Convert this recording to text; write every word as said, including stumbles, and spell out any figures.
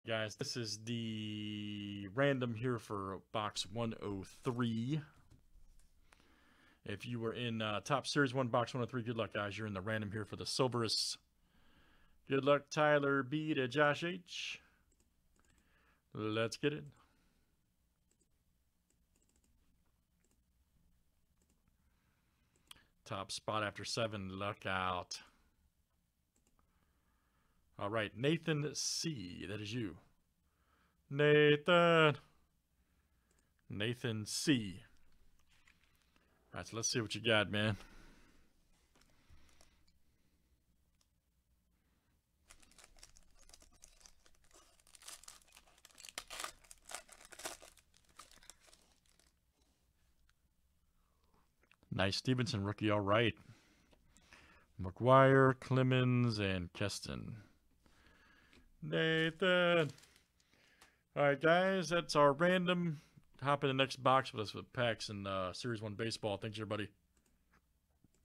Guys, this is the random here for box one oh three. If you were in uh, top series one, box one oh three, good luck, guys. You're in the random here for the Silverus. Good luck, Tyler B to Josh H. Let's get it. Top spot after seven. Luck out. All right, Nathan C. That is you. Nathan. Nathan C. All right, so let's see what you got, man. Nice Stevenson rookie, all right. McGuire, Clemens, and Keston. Nathan. All right, guys, that's our random. Hop in the next box with us with packs and uh, Series one Baseball. Thanks, everybody.